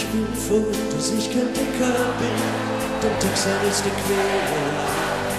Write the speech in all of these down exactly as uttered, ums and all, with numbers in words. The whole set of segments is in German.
bin froh, dass ich kein Dicker bin, denn dick sein ist eine Quälerei.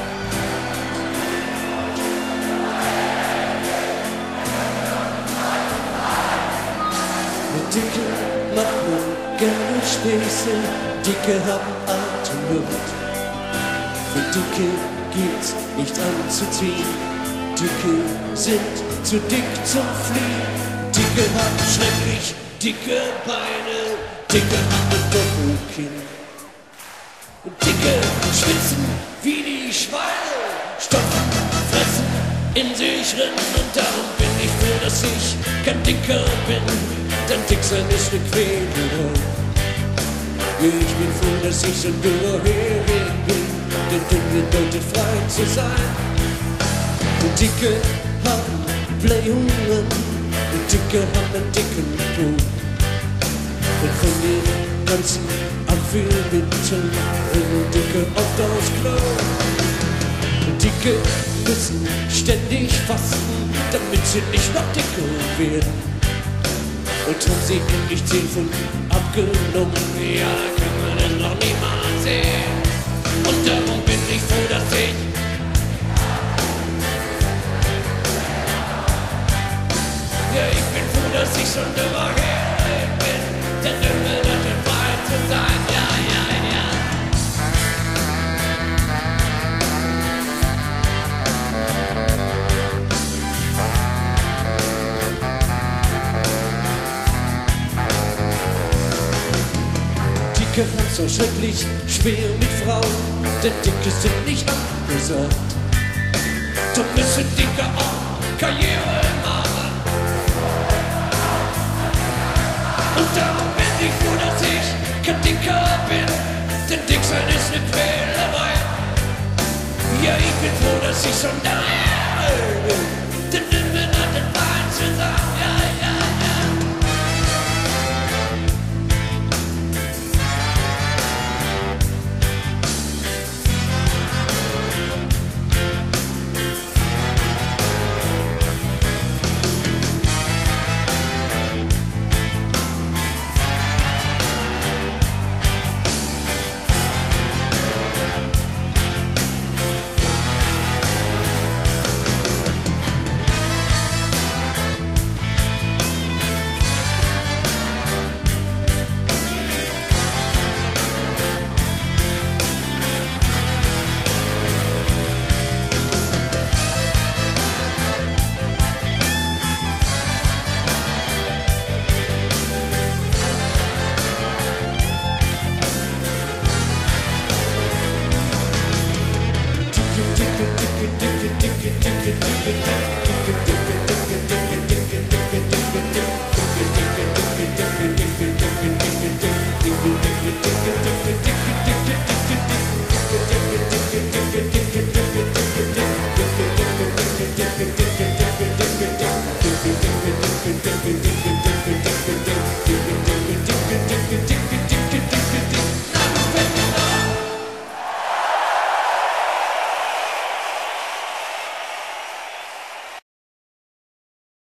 Mit Dicke macht man gerne Späße, Dicke haben Atemnot. Für Dicke gibt's nicht anzuziehen, Dicke sind zu dick zum Fliehen. Dicke haben schrecklich dicke Beine, Dicke haben ein Doppelkinn. Dicke schwitzen wie die Schweine, stopfen, fressen, in sich rennen. Und darum bin ich froh, dass ich kein Dicker bin, denn dick sein ist eine Quälerei. Ich bin froh, dass ich so ein dürrer Hering bin, denn dünn bedeutet frei zu sein. Und Dicke haben Blähungen, und Dicke haben einen dicken Po. Und von den ganzen Abführmitteln rennen Dicke oft aufs Klo. Und Dicke müssen ständig fasten, damit sie nicht noch dicker werden. Und haben sie endlich zehn Pfund abgenommen, ja, kann man es noch niemals sehen. Und darum bin ich froh, dass ich Ja, ich bin froh, dass ich so ein dürrer Hering bin, denn dünne Leute frei zu sein, ja, ja, ja. Dicke haben's so schrecklich schwer mit Frauen, denn Dicke sind nicht angesagt. Doch müssen Dicke auch Karriere machen. Und darum bin ich froh, dass ich kein Dicker bin, denn dick sein ist eine Quälerei. Ja, ich bin froh, dass ich so ein Dicker bin.